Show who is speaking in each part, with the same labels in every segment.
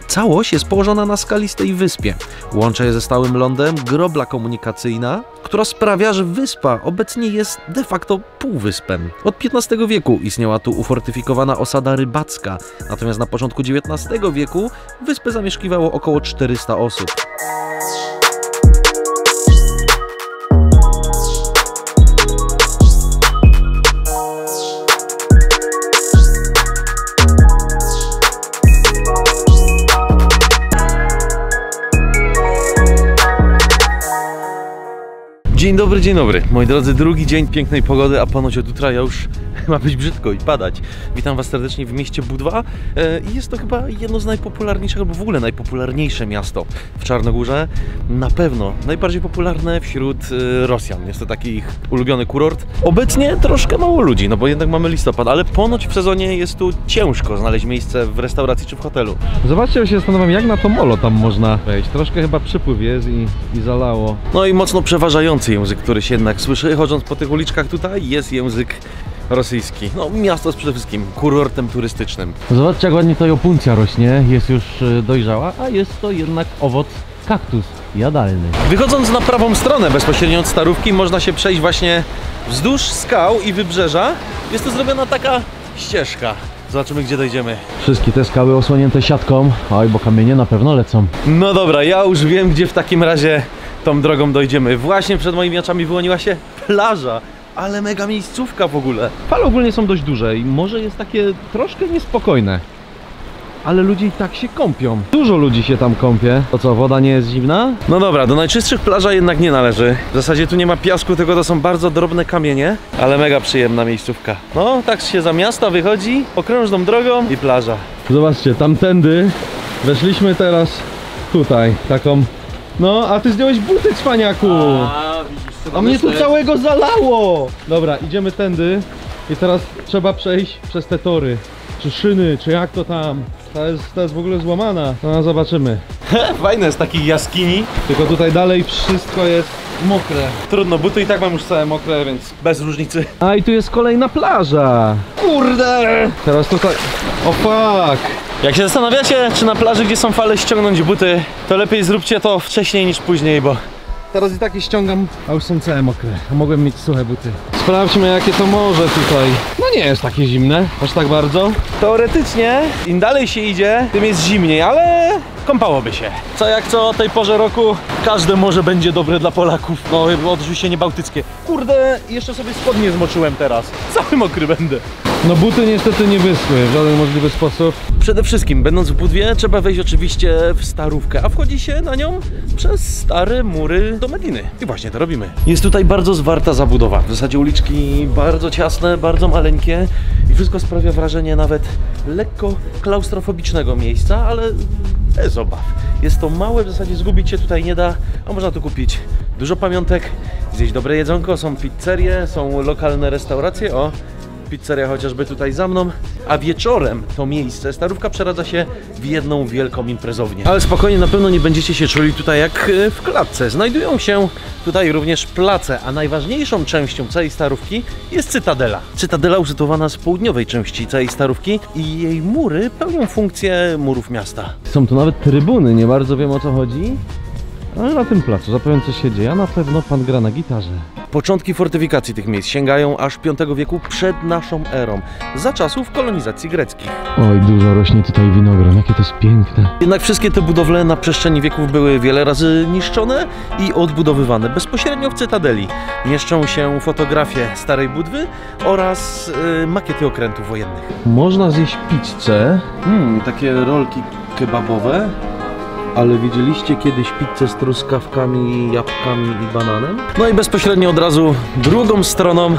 Speaker 1: Całość jest położona na skalistej wyspie. Łączy je ze stałym lądem grobla komunikacyjna, która sprawia, że wyspa obecnie jest de facto półwyspem. Od XV wieku istniała tu ufortyfikowana osada rybacka, natomiast na początku XIX wieku wyspę zamieszkiwało około 400 osób. Dzień dobry, moi drodzy, drugi dzień pięknej pogody, a ponoć od jutra już ma być brzydko i padać. Witam Was serdecznie w mieście Budwa i jest to chyba jedno z najpopularniejszych, albo w ogóle najpopularniejsze miasto w Czarnogórze. Na pewno najbardziej popularne wśród Rosjan. Jest to taki ich ulubiony kurort. Obecnie troszkę mało ludzi, no bo jednak mamy listopad, ale ponoć w sezonie jest tu ciężko znaleźć miejsce w restauracji czy w hotelu.
Speaker 2: Zobaczcie, ja się zastanawiam, jak na to molo tam można wejść. Troszkę chyba przypływ jest i zalało.
Speaker 1: No i mocno przeważający język, który się jednak słyszy, chodząc po tych uliczkach tutaj, jest język rosyjski. No, miasto jest przede wszystkim kurortem turystycznym.
Speaker 2: Zobaczcie, jak ładnie to opuncja rośnie, jest już dojrzała, a jest to jednak owoc kaktus jadalny.
Speaker 1: Wychodząc na prawą stronę bezpośrednio od Starówki, można się przejść właśnie wzdłuż skał i wybrzeża. Jest to zrobiona taka ścieżka. Zobaczymy, gdzie dojdziemy.
Speaker 2: Wszystkie te skały osłonięte siatką, oj, bo kamienie na pewno lecą.
Speaker 1: No dobra, ja już wiem, gdzie w takim razie tą drogą dojdziemy. Właśnie przed moimi oczami wyłoniła się plaża. Ale mega miejscówka w ogóle.
Speaker 2: Fale ogólnie są dość duże i morze jest takie troszkę niespokojne. Ale ludzie i tak się kąpią. Dużo ludzi się tam kąpie. To co, woda nie jest zimna?
Speaker 1: No dobra, do najczystszych plaża jednak nie należy. W zasadzie tu nie ma piasku, tylko to są bardzo drobne kamienie. Ale mega przyjemna miejscówka. No, tak się za miasta wychodzi, okrężną drogą i plaża.
Speaker 2: Zobaczcie, tamtędy weszliśmy teraz tutaj, taką... No, a ty zdjąłeś buty, cwaniaku! A mnie tu całego zalało! Dobra, idziemy tędy i teraz trzeba przejść przez te tory. Czy szyny, czy jak to tam. Ta jest w ogóle złamana. No, zobaczymy.
Speaker 1: Fajne z takich jaskini.
Speaker 2: Tylko tutaj dalej wszystko jest mokre.
Speaker 1: Trudno, buty i tak mam już całe mokre, więc bez różnicy.
Speaker 2: A i tu jest kolejna plaża.
Speaker 1: Kurde!
Speaker 2: Teraz tutaj... O fuck!
Speaker 1: Jak się zastanawiacie, czy na plaży, gdzie są fale, ściągnąć buty, to lepiej zróbcie to wcześniej niż później, bo...
Speaker 2: Teraz i takie ściągam, a już są całe mokre. A mogłem mieć suche buty. Sprawdźmy, jakie to morze tutaj. No nie jest takie zimne, aż tak bardzo.
Speaker 1: Teoretycznie, im dalej się idzie, tym jest zimniej, ale kąpałoby się. Co jak co o tej porze roku, każde morze będzie dobre dla Polaków. No oczywiście nie bałtyckie. Kurde, jeszcze sobie spodnie zmoczyłem teraz. Cały mokry będę.
Speaker 2: No buty niestety nie wyschły w żaden możliwy sposób.
Speaker 1: Przede wszystkim, będąc w Budwie, trzeba wejść oczywiście w Starówkę, a wchodzi się na nią przez stare mury do Mediny. I właśnie to robimy. Jest tutaj bardzo zwarta zabudowa. W zasadzie uliczki bardzo ciasne, bardzo maleńkie i wszystko sprawia wrażenie nawet lekko klaustrofobicznego miejsca, ale bez obaw. Jest to małe, w zasadzie zgubić się tutaj nie da, a można tu kupić dużo pamiątek, zjeść dobre jedzonko, są pizzerie, są lokalne restauracje, o! Pizzeria chociażby tutaj za mną, a wieczorem to miejsce, Starówka, przeradza się w jedną wielką imprezownię. Ale spokojnie, na pewno nie będziecie się czuli tutaj jak w klatce. Znajdują się tutaj również place, a najważniejszą częścią całej Starówki jest Cytadela. Cytadela usytuowana z południowej części całej Starówki i jej mury pełnią funkcję murów miasta.
Speaker 2: Są tu nawet trybuny, nie bardzo wiem, o co chodzi. Ale na tym placu zapewne coś się dzieje, a na pewno pan gra na gitarze.
Speaker 1: Początki fortyfikacji tych miejsc sięgają aż V wieku przed naszą erą, za czasów kolonizacji greckich.
Speaker 2: Oj, dużo rośnie tutaj winogron, jakie to jest piękne.
Speaker 1: Jednak wszystkie te budowle na przestrzeni wieków były wiele razy niszczone i odbudowywane. Bezpośrednio w Cytadeli mieszczą się fotografie starej Budwy oraz makiety okrętów wojennych.
Speaker 2: Można zjeść pizzę.
Speaker 1: Takie rolki kebabowe. Ale widzieliście kiedyś pizzę z truskawkami, jabłkami i bananem? No i bezpośrednio od razu drugą stroną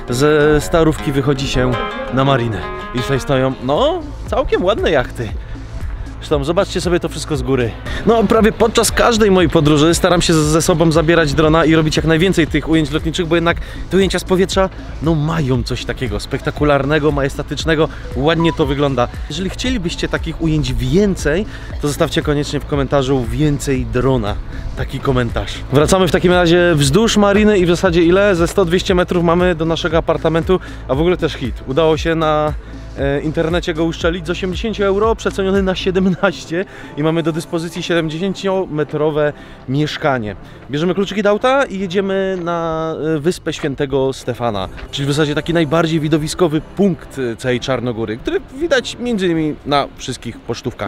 Speaker 1: ze Starówki wychodzi się na marinę. I tutaj stoją, no, całkiem ładne jachty. Zresztą zobaczcie sobie to wszystko z góry. No prawie podczas każdej mojej podróży staram się ze sobą zabierać drona i robić jak najwięcej tych ujęć lotniczych, bo jednak te ujęcia z powietrza no mają coś takiego spektakularnego, majestatycznego, ładnie to wygląda. Jeżeli chcielibyście takich ujęć więcej, to zostawcie koniecznie w komentarzu więcej drona. Taki komentarz. Wracamy w takim razie wzdłuż mariny i w zasadzie ile? Ze 100-200 metrów mamy do naszego apartamentu, a w ogóle też hit. Udało się na internecie go uszczelić z 80 euro, przeceniony na 17 i mamy do dyspozycji 70-metrowe mieszkanie. Bierzemy kluczyki do auta i jedziemy na wyspę Świętego Stefana, czyli w zasadzie taki najbardziej widowiskowy punkt całej Czarnogóry, który widać m.in. na wszystkich pocztówkach.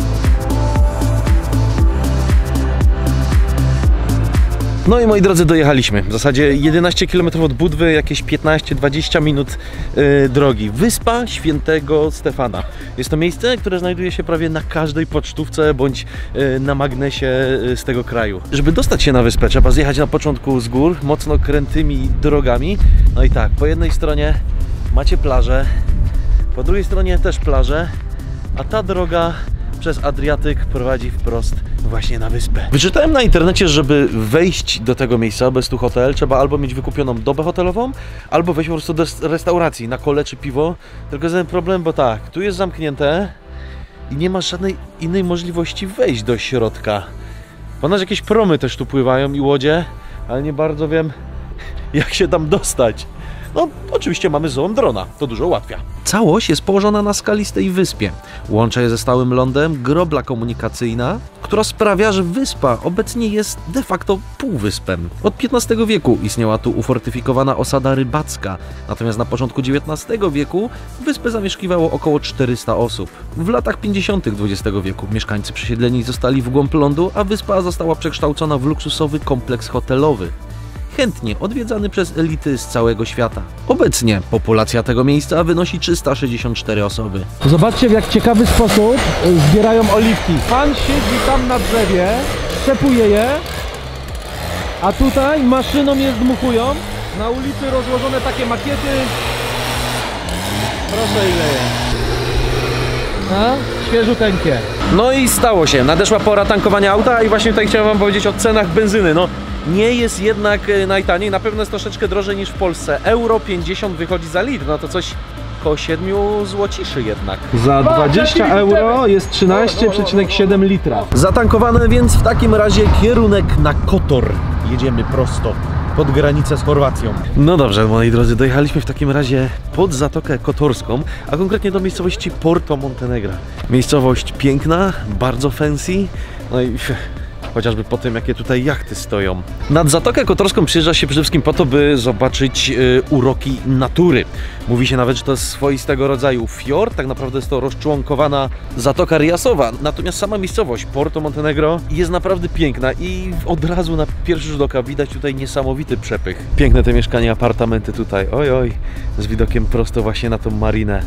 Speaker 1: No i moi drodzy, dojechaliśmy. W zasadzie 11 km od Budwy, jakieś 15-20 minut drogi. Wyspa Świętego Stefana. Jest to miejsce, które znajduje się prawie na każdej pocztówce bądź na magnesie z tego kraju. Żeby dostać się na wyspę, trzeba zjechać na początku z gór, mocno krętymi drogami. No i tak, po jednej stronie macie plażę, po drugiej stronie też plażę, a ta droga przez Adriatyk prowadzi wprost właśnie na wyspę. Wyczytałem na internecie, żeby wejść do tego miejsca, bez tu hotel, trzeba albo mieć wykupioną dobę hotelową, albo wejść po prostu do restauracji na kole czy piwo. Tylko jest ten problem, bo tak, tu jest zamknięte i nie ma żadnej innej możliwości wejść do środka. Ponoć jakieś promy też tu pływają i łodzie, ale nie bardzo wiem, jak się tam dostać. No, oczywiście mamy zoom drona, to dużo ułatwia. Całość jest położona na skalistej wyspie. Łączy je ze stałym lądem grobla komunikacyjna, która sprawia, że wyspa obecnie jest de facto półwyspem. Od XV wieku istniała tu ufortyfikowana osada rybacka, natomiast na początku XIX wieku wyspę zamieszkiwało około 400 osób. W latach 50. XX wieku mieszkańcy przesiedleni zostali w głąb lądu, a wyspa została przekształcona w luksusowy kompleks hotelowy, chętnie odwiedzany przez elity z całego świata. Obecnie populacja tego miejsca wynosi 364 osoby.
Speaker 2: Zobaczcie, w jak ciekawy sposób zbierają oliwki. Pan siedzi tam na drzewie, szczepuje je, a tutaj maszyną je zdmuchują. Na ulicy rozłożone takie makiety. Proszę, ile jest. A? Świeżuteńkie. No i stało się. Nadeszła pora tankowania auta i właśnie tutaj chciałem wam powiedzieć o cenach benzyny. No, nie jest jednak najtaniej, na pewno jest troszeczkę drożej niż w Polsce. Euro 50 wychodzi za litr, no to coś koło 7 złociszy jednak. Za 20 euro jest 13,7 litra. Zatankowane, więc w takim razie kierunek na Kotor. Jedziemy prosto pod granicę z Chorwacją. No dobrze, moi drodzy, dojechaliśmy w takim razie pod Zatokę Kotorską, a konkretnie do miejscowości Porto Montenegra. Miejscowość piękna, bardzo fancy, no i chociażby po tym, jakie tutaj jachty stoją. Nad Zatokę Kotorską przyjeżdża się przede wszystkim po to, by zobaczyć uroki natury. Mówi się nawet, że to jest swoistego rodzaju fiord, tak naprawdę jest to rozczłonkowana Zatoka Riasowa. Natomiast sama miejscowość Porto Montenegro jest naprawdę piękna i od razu na pierwszy rzut oka widać tutaj niesamowity przepych. Piękne te mieszkania, apartamenty tutaj, oj oj, z widokiem prosto właśnie na tą marinę.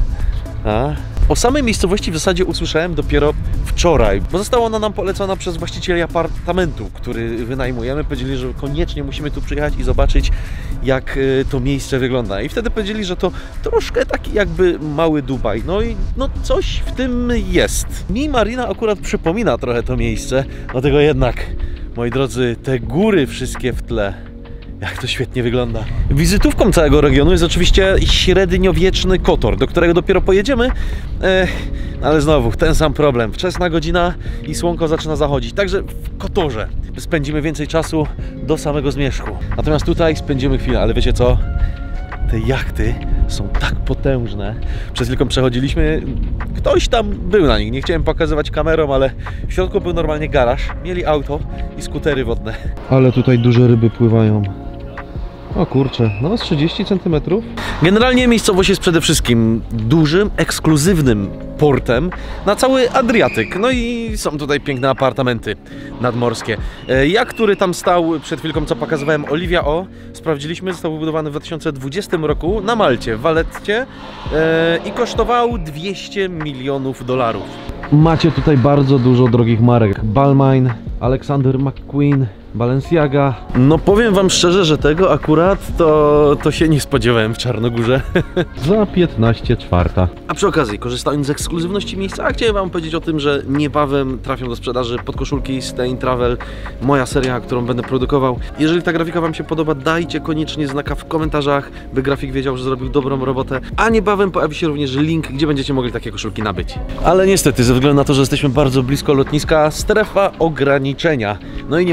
Speaker 2: O samej miejscowości w zasadzie usłyszałem dopiero wczoraj, bo została ona nam polecona przez właścicieli apartamentu, który wynajmujemy. Powiedzieli, że koniecznie musimy tu przyjechać i zobaczyć, jak to miejsce wygląda. I wtedy powiedzieli, że to troszkę taki jakby mały Dubaj. No i no coś w tym jest. Mi marina akurat przypomina trochę to miejsce, dlatego jednak, moi drodzy, te góry wszystkie w tle. Jak to świetnie wygląda. Wizytówką całego regionu jest oczywiście średniowieczny Kotor, do którego dopiero pojedziemy, ale znowu ten sam problem. Wczesna godzina i słonko zaczyna zachodzić, także w Kotorze spędzimy więcej czasu do samego zmierzchu. Natomiast tutaj spędzimy chwilę, ale wiecie co? Te jachty są tak potężne. Przed chwilką przechodziliśmy, ktoś tam był na nich, nie chciałem pokazywać kamerą, ale w środku był normalnie garaż, mieli auto i skutery wodne. Ale tutaj duże ryby pływają. O kurczę, no z 30 cm. Generalnie miejscowość jest przede wszystkim dużym, ekskluzywnym portem na cały Adriatyk. No i są tutaj piękne apartamenty nadmorskie. Jak który tam stał przed chwilką, co pokazywałem, Olivia O, sprawdziliśmy, został wybudowany w 2020 roku na Malcie, w Valetcie i kosztował $200 milionów. Macie tutaj bardzo dużo drogich marek. Balmain, Alexander McQueen, Balenciaga. No powiem wam szczerze, że tego akurat to się nie spodziewałem w Czarnogórze. Za 15,4. A przy okazji, korzystając z ekskluzywności miejsca, chciałem wam powiedzieć o tym, że niebawem trafią do sprzedaży podkoszulki Stay Travel, moja seria, którą będę produkował. Jeżeli ta grafika wam się podoba, dajcie koniecznie znaka w komentarzach, by grafik wiedział, że zrobił dobrą robotę. A niebawem pojawi się również link, gdzie będziecie mogli takie koszulki nabyć. Ale niestety, ze względu na to, że jesteśmy bardzo blisko lotniska, strefa ograniczenia. No i nie można tutaj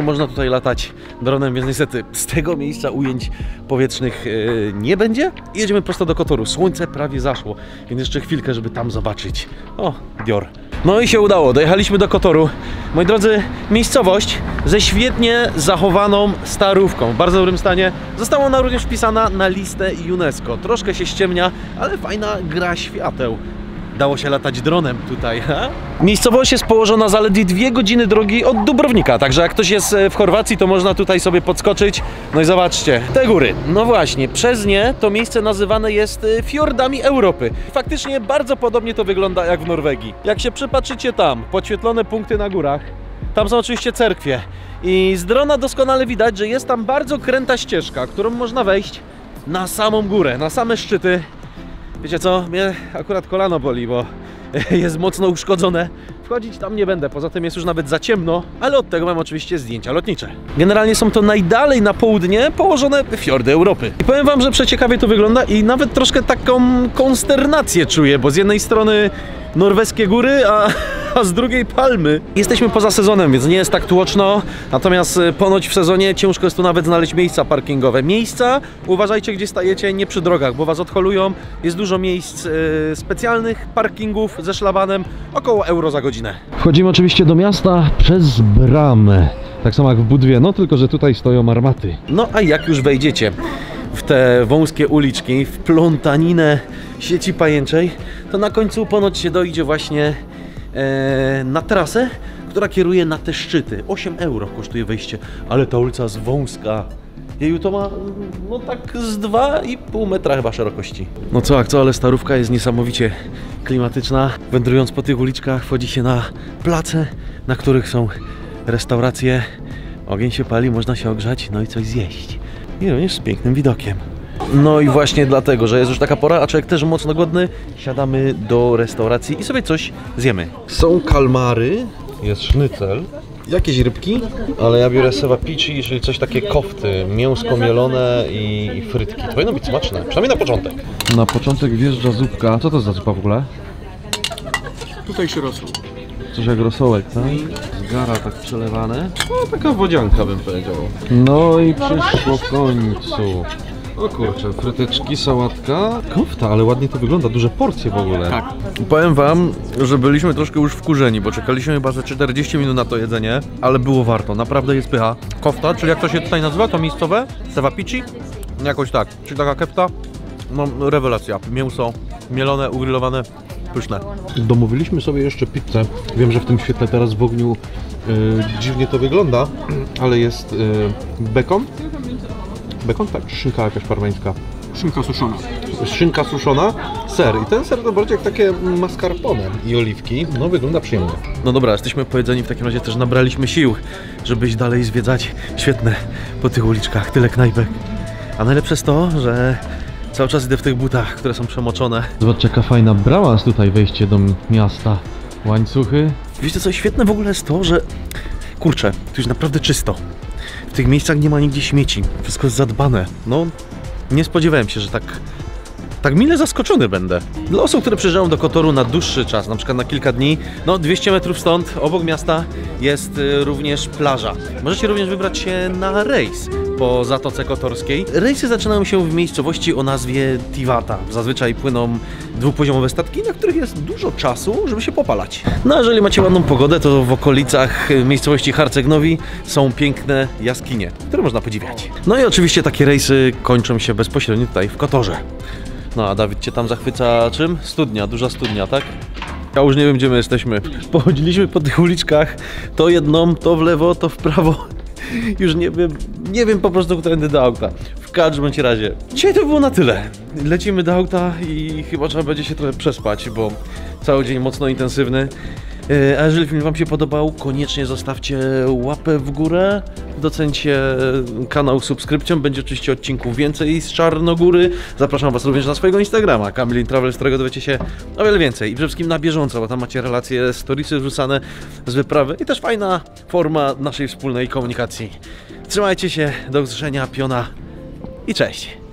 Speaker 1: tutaj latać dronem, więc niestety z tego miejsca ujęć powietrznych nie będzie. I jedziemy prosto do Kotoru. Słońce prawie zaszło, więc jeszcze chwilkę, żeby tam zobaczyć. O, Dior. No i się udało, dojechaliśmy do Kotoru. Moi drodzy, miejscowość ze świetnie zachowaną starówką, w bardzo dobrym stanie. Została ona również wpisana na listę UNESCO. Troszkę się ściemnia, ale fajna gra świateł. Dało się latać dronem tutaj. Ha? Miejscowość jest położona zaledwie 2 godziny drogi od Dubrownika, także jak ktoś jest w Chorwacji, to można tutaj sobie podskoczyć. No i zobaczcie, te góry. No właśnie, przez nie to miejsce nazywane jest fiordami Europy. Faktycznie bardzo podobnie to wygląda jak w Norwegii. Jak się przypatrzycie tam, podświetlone punkty na górach, tam są oczywiście cerkwie. I z drona doskonale widać, że jest tam bardzo kręta ścieżka, którą można wejść na samą górę, na same szczyty. Wiecie co, mnie akurat kolano boli, bo jest mocno uszkodzone. Wchodzić tam nie będę, poza tym jest już nawet za ciemno, ale od tego mam oczywiście zdjęcia lotnicze. Generalnie są to najdalej na południe położone fiordy Europy. I powiem wam, że przeciekawie to wygląda i nawet troszkę taką konsternację czuję, bo z jednej strony norweskie góry, a z drugiej palmy. Jesteśmy poza sezonem, więc nie jest tak tłoczno, natomiast ponoć w sezonie ciężko jest tu nawet znaleźć miejsca parkingowe. Miejsca, uważajcie gdzie stajecie, nie przy drogach, bo was odholują. Jest dużo miejsc specjalnych, parkingów ze szlabanem, około euro za godzinę. Wchodzimy oczywiście do miasta przez bramę, tak samo jak w Budwie, no tylko że tutaj stoją armaty. No a jak już wejdziecie w te wąskie uliczki, w plątaninę sieci pajęczej, to na końcu ponoć się dojdzie właśnie na trasę, która kieruje na te szczyty. 8 euro kosztuje wejście, ale ta ulica jest wąska. Jeju, to ma no tak z 2,5 metra chyba szerokości. No co, jak co, ale starówka jest niesamowicie klimatyczna. Wędrując po tych uliczkach wchodzi się na place, na których są restauracje. Ogień się pali, można się ogrzać, no i coś zjeść. I również z pięknym widokiem. No i właśnie dlatego, że jest już taka pora, a człowiek też mocno głodny, siadamy do restauracji i sobie coś zjemy. Są kalmary, jest sznycel, jakieś rybki, ale ja biorę cevapici, czyli coś takie kofty, mięsko mielone i frytki. To powinno być smaczne, przynajmniej na początek. Na początek wjeżdża zupka. Co to za zupa w ogóle?
Speaker 3: Tutaj się rosół.
Speaker 1: Coś jak rosołek, tak? Z gara tak przelewane. No taka wodzianka bym powiedział. No i przyszło w końcu. O kurczę, fryteczki, sałatka, kofta, ale ładnie to wygląda, duże porcje w ogóle.
Speaker 3: Tak.
Speaker 1: Powiem wam, że byliśmy troszkę już wkurzeni, bo czekaliśmy chyba ze 40 minut na to jedzenie, ale było warto, naprawdę jest pycha. Kofta, czyli jak to się tutaj nazywa, to miejscowe? Cevapici? Jakoś tak, czyli taka kefta, no rewelacja. Mięso mielone, ugrillowane, pyszne. Domówiliśmy sobie jeszcze pizzę, wiem, że w tym świetle teraz w ogniu dziwnie to wygląda, ale jest bekon. Bekon? Tak, szynka jakaś parmeńska.
Speaker 3: Szynka suszona.
Speaker 1: Szynka suszona, ser. I ten ser to bardziej jak takie mascarpone i oliwki. No wygląda przyjemnie. No dobra, jesteśmy pojedzeni, w takim razie też nabraliśmy sił, żeby iść dalej zwiedzać. Świetne po tych uliczkach, tyle knajpek. A najlepsze jest to, że cały czas idę w tych butach, które są przemoczone. Zobaczcie, jaka fajna brama jest tutaj, wejście do miasta. Łańcuchy. Wiecie co, świetne w ogóle jest to, że kurczę, tu jest naprawdę czysto. W tych miejscach nie ma nigdzie śmieci. Wszystko jest zadbane. No, nie spodziewałem się, że tak mile zaskoczony będę. Dla osób, które przyjeżdżają do Kotoru na dłuższy czas, na przykład na kilka dni, no 200 metrów stąd, obok miasta jest również plaża. Możecie również wybrać się na rejs po Zatoce Kotorskiej. Rejsy zaczynają się w miejscowości o nazwie Tivata. Zazwyczaj płyną dwupoziomowe statki, na których jest dużo czasu, żeby się popalać. No a jeżeli macie ładną pogodę, to w okolicach miejscowości Harcegnowi są piękne jaskinie, które można podziwiać. No i oczywiście takie rejsy kończą się bezpośrednio tutaj w Kotorze. No a Dawid cię tam zachwyca czym? Studnia, duża studnia, tak? Ja już nie wiem, gdzie my jesteśmy. Pochodziliśmy po tych uliczkach, to jedną, to w lewo, to w prawo. Już nie wiem po prostu, którędy do auta. W każdym bądź razie. Dzisiaj to było na tyle. Lecimy do auta i chyba trzeba będzie się trochę przespać, bo cały dzień mocno intensywny. A jeżeli film wam się podobał, koniecznie zostawcie łapę w górę, docencie kanał subskrypcją, będzie oczywiście odcinków więcej z Czarnogóry. Zapraszam was również na swojego Instagrama, Kamil Travel, z którego dowiecie się o wiele więcej. I przede wszystkim na bieżąco, bo tam macie relacje, storiesy wrzucane z wyprawy i też fajna forma naszej wspólnej komunikacji. Trzymajcie się, do usłyszenia, piona i cześć!